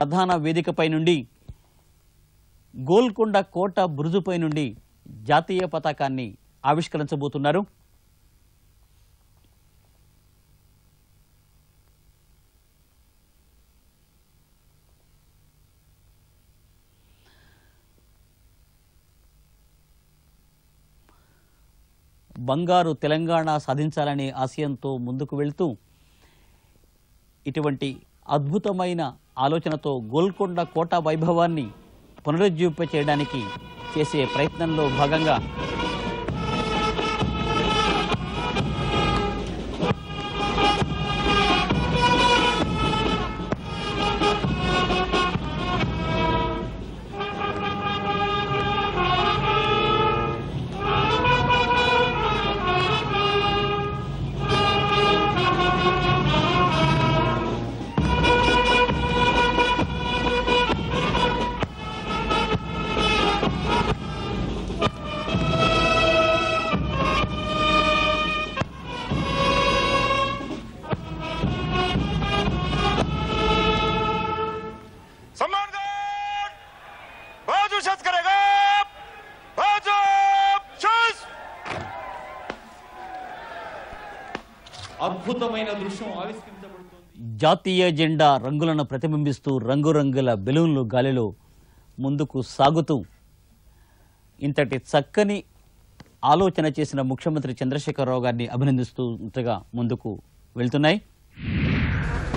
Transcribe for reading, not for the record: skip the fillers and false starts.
ప్రధాన వేదికపై నుండి గోల్కొండ కోట బురుజుపై నుండి జాతీయ పతాకాన్ని ఆవిష్కరించబోతున్నారు. బంగారు తెలంగాణ సాధించాలనే ఆశయంతో ముందుకు వెళ్తూ ఇటువంటి అద్భుతమైన ఆలోచనతో గోల్కొండ కోట వైభవాన్ని పునరుజ్జీవింప చేయడానికి చేసే ప్రయత్నంలో భాగంగా అద్భుతమైన దృశ్యం ఆవిష్కరించబడుతుంది. జాతీయ జెండా రంగులను ప్రతిబింబిస్తూ రంగురంగుల బెలూన్లు గాలిలో ముందుకు సాగుతూ ఇంతటి చక్కని ఆలోచన చేసిన ముఖ్యమంత్రి చంద్రశేఖరరావు గారిని అభినందిస్తూ ముందుకు వెళ్తున్నాయి.